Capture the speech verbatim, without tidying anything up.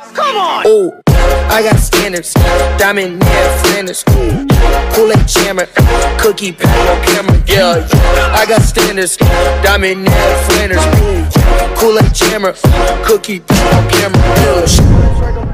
Come on! Ooh, I got standards. Diamond near Flanders. Kool-Aid jammer. Cookie pack on camera. Yeah, I got standards. Diamond near Flanders. Kool-Aid jammer. Cookie pack on camera. Yeah.